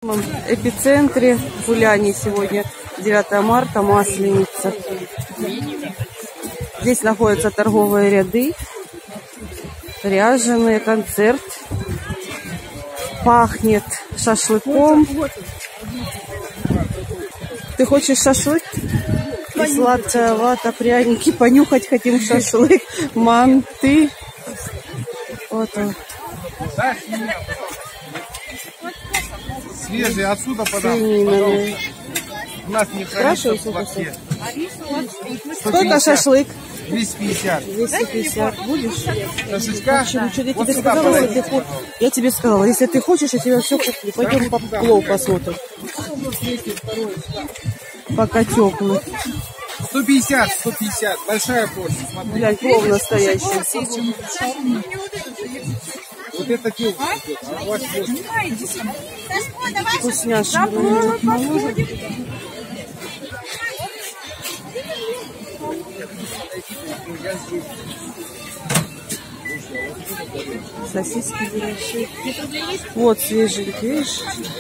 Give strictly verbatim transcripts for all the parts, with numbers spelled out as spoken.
В эпицентре гуляний сегодня девятое марта, Масленица. Здесь находятся торговые ряды, ряженые, концерт. Пахнет шашлыком. Ты хочешь шашлык? И сладкая вата, пряники. Понюхать хотим шашлык, манты. Вот он. Свежие, отсюда подам. У нас не хранится в плохе. Сколько шашлык? двести пятьдесят. двести пятьдесят. Будешь? Шашлычка? Почему? Что, я, Вот тебе сюда сказала, если ты хо... я тебе сказала, если ты хочешь, я тебе все куплю. Пойдем по плов посмотрим. Пока теплый. сто пятьдесят, сто пятьдесят. Большая порция. Смотри. Глянь, плов настоящий. Вот это пиво. Вкусняшка. Сосиски беляши. Вот свежие, видишь?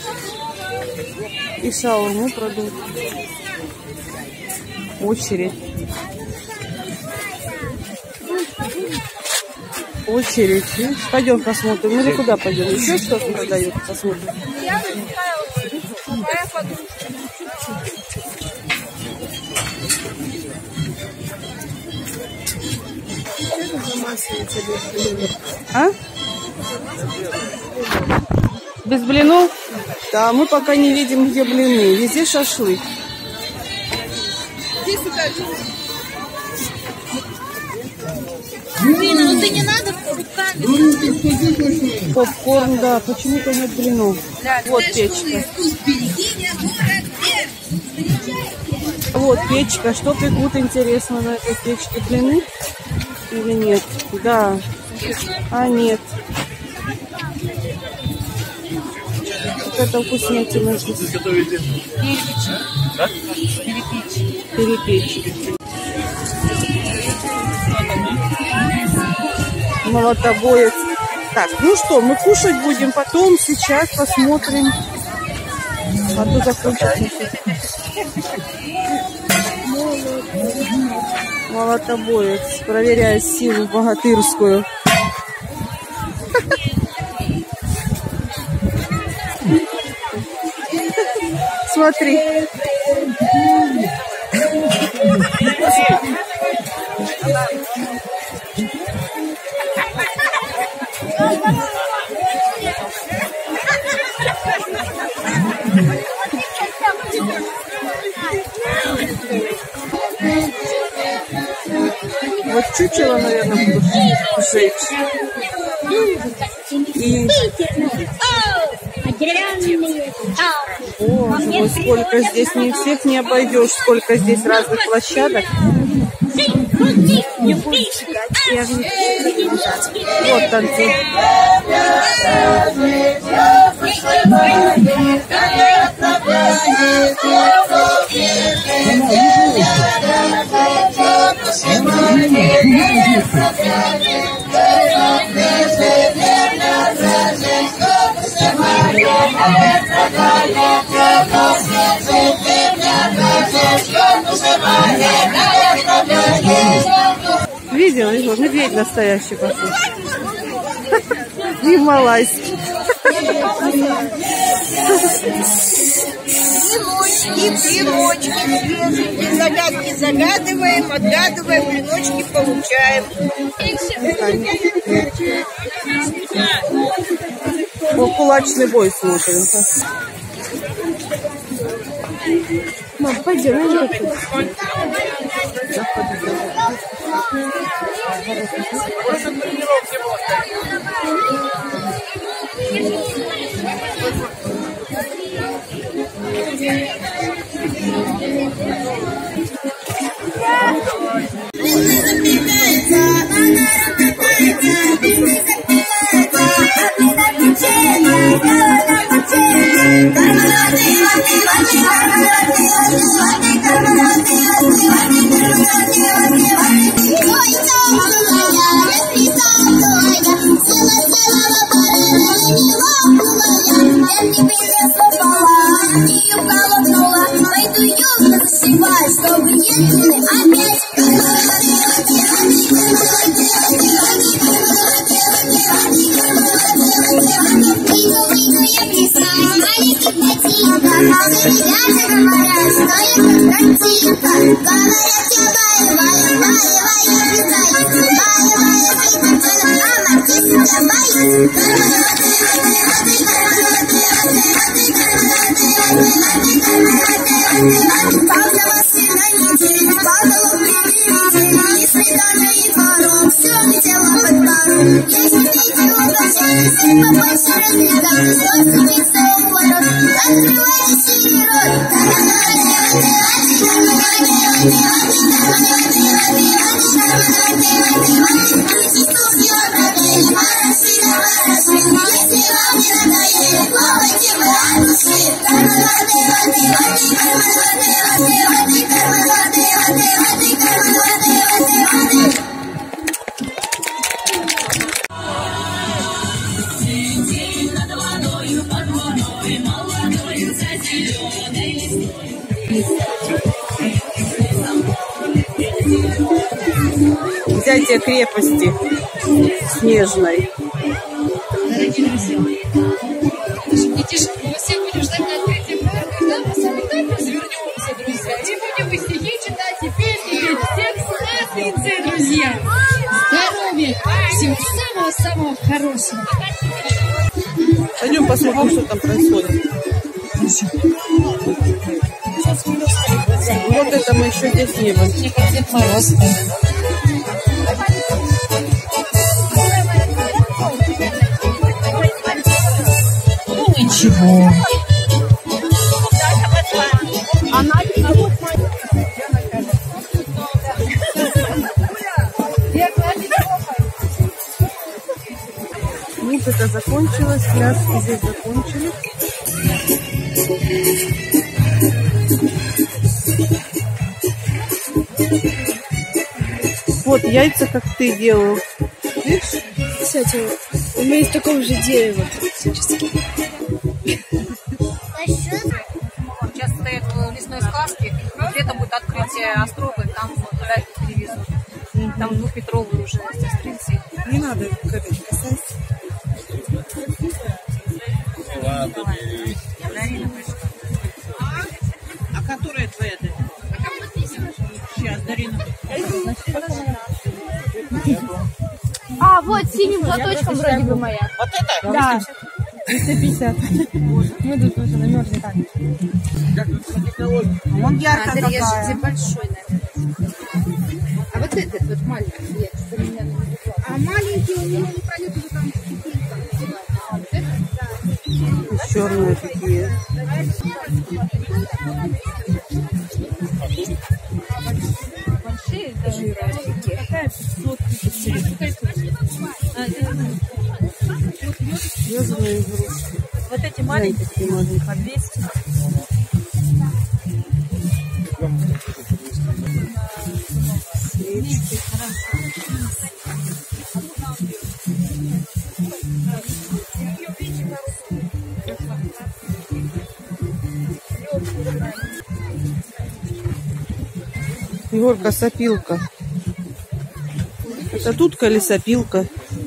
И шаурму продают. Очередь. Очередь. Видишь? Пойдем посмотрим. Или куда пойдем? Еще что-то продают? Посмотрим. А? Без блинов? Да, мы пока не видим, где блины. Везде шашлык. Блин, ну ты не надо руками. Попкорн, да. Почему-то нет блинов. Вот печка. Вот печка. Что пекут, интересно, на этой печке? Блины или нет? Да. А нет. Вот это вкуснятина. Перепечь. Перепечь. Молотобоец. Так, ну что, мы кушать будем потом, сейчас посмотрим. А то закончится. Молотобоец. Проверяю силу богатырскую. Смотри. Вот чучело, наверное, буду жечь. И... О, ну сколько здесь, не всех не обойдешь, сколько здесь разных площадок. Вот танцы. Видел его? Медведь настоящий пошел. Гималайский. Блиночки, блиночки, загадки загадываем, отгадываем, блиночки получаем. Вот кулачный бой смотрим. Мам, пойдем, я не хочу. Thank you. Взятие крепости снежной. Дорогие друзья, детишки, мы всех будем ждать на открытии парка, да, мы сами развернемся, друзья, и будем стихи читать, и песни петь. Всех с Масленицей, друзья! Здоровья! Всего самого-самого хорошего! Пойдем посмотрим, что там происходит. Вот это мы еще здесь не были. Мне как Дед Мороз. Ну ничего. Музыка закончилась, пляски здесь закончились. Вот яйца, как ты делал. Видишь? Кстати, у меня есть такого же дерева практически. Сейчас стоят в лесной сказке, где-то будет открытие острога, там фотографии привезут. Там двухметровые уже сестринцы. Не надо к этой касаться. А которая твоя? Сейчас, Дарина. А, вот синим платочком вроде бы моя. Вот это? Да. триста пятьдесят. Мы тут уже намерзли так. Вон ярко Андрей, я же такая. тебе большой, наверное. А вот этот вот маленький, нет, что меня не взяла. А маленький у него не пройдет уже там. Черные такие. Большие даже. Какая Звездные игрушки. вот эти маленькие Такие маленькие. по двести. Свечки. Егорка, сопилка. Это дудка или сопилка?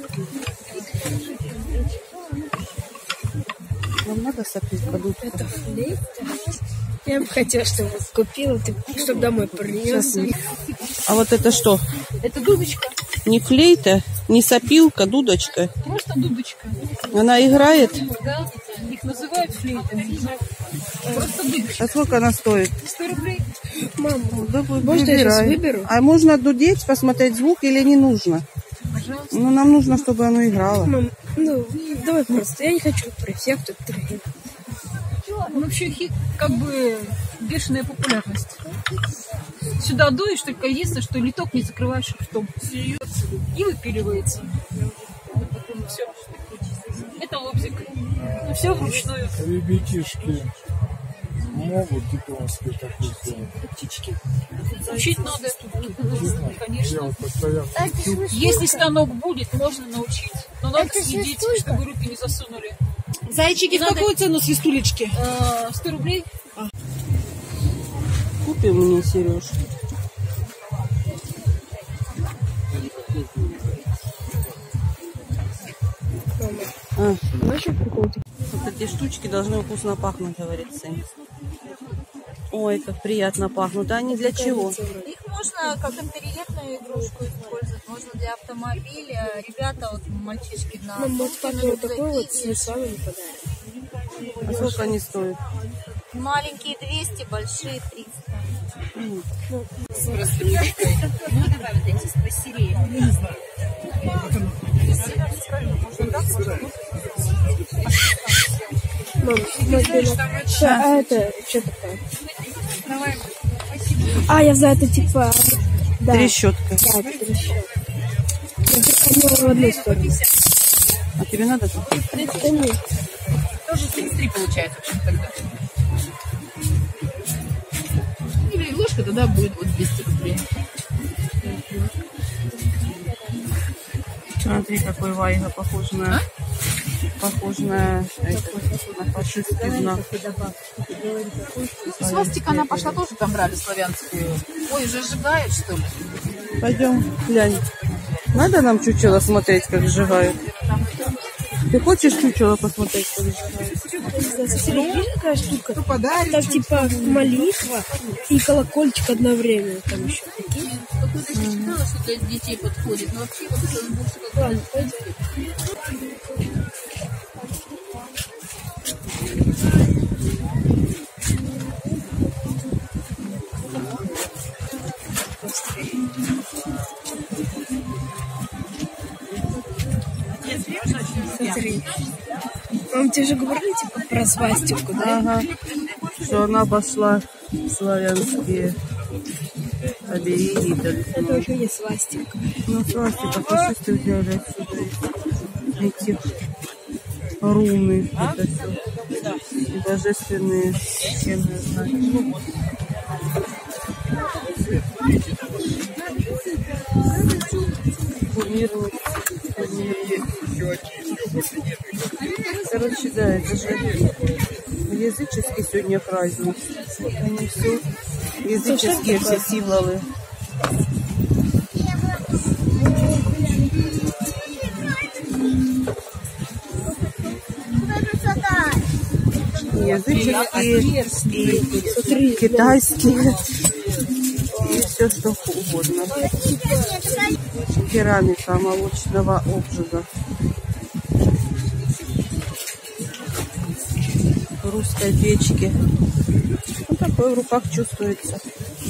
Нам надо сопилка, дудка. Это флейта. Я бы хотела, чтобы купила, ты, чтобы домой принес. А вот это что? Это дудочка. Не флейта, не сопилка, дудочка. Просто дудочка. Она играет. Да? Их называют флейтами. Просто дудочка. А сколько она стоит? сто рублей. Мама, Да, можно я сейчас выбирай. выберу? А можно дудеть, посмотреть звук или не нужно? Пожалуйста. Ну, нам нужно, чтобы оно играло. Мам, ну, давай просто. Я не хочу про всех тут трогать. Ну, вообще хит как бы бешеная популярность. Сюда дуешь, только единственное, что литок не закрываешь ртом. И выпиливается. Все. Это лобзик. Ну, все вручную. Ребятишки могут японский такой сделать. Птички. Учить надо. Я Конечно. вот постоянно Если станок будет, можно научить. Но надо следить, чтобы руки не засунули. Зайчики, в какую цену свистулечки? Э, сто рублей. Купи мне, Сереж. А, Знаешь, что прикол? вот эти штучки должны вкусно пахнуть, говорит сын. Ой, как приятно пахнут. А они для чего? Их можно как интерьерную игрушку использовать, можно для автомобиля. Ребята, вот мальчишки на... Нам вот папа вот такой вот с весами подарит. А сколько они стоят? Маленькие двести, большие триста. Ну, добавить эти с посерее. Мам, что, а это что такое? А, я знаю, это типа... Да. Трещотка. Да, это трещотка. Я в одну сторону. А тебе надо тут? Да нет. Тоже тридцать три получается тогда. Или ложка тогда будет вот двести рублей. Смотри, какой Вайга похож на... А? Похож на, это, на фашистский знак. Свастика, она пошла тоже там брали славянскую. Ой, уже сжигают, что ли? Пойдем, глянь. Надо нам чучело смотреть, как сжигают? Ты хочешь чучело посмотреть, как сжигают? Серединная штука. Там типа молитва и колокольчик одновременно. Там еще такие. Кто-то читала, что для детей подходит, но вообще вот это больше как... Ладно, пойдем. Смотри. Он тебе же говорили типа про свастику, да? Ага. Что она обошла славянские обереги. Это уже не свастика. Ну, свастика, фашисты взяли отсюда эти руны. Это все. Божественные священные знаки. Кумирные. Короче, да, это же языческий сегодня праздник. Они все языческие все символы. Языческие и китайские. И все, что угодно. Керамика молочного обжига. Русской печки. Вот такой в руках чувствуется.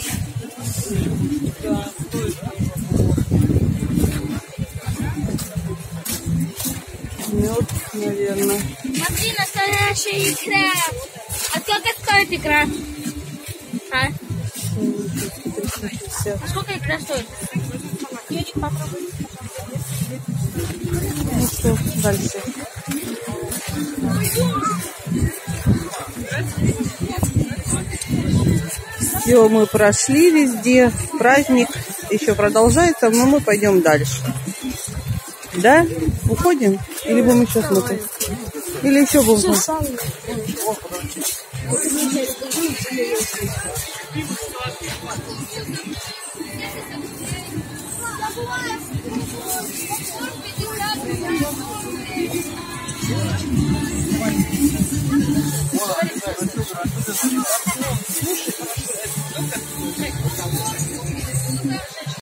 Мед, наверное. Смотри, настоящая икра. А сколько стоит икра? А? А сколько икра стоит? Девочка, попробуй. Ну что, дальше? Все, мы прошли везде. Праздник еще продолжается, но мы пойдем дальше. Да? Уходим? Или будем еще смотреть? Или еще будем смотреть?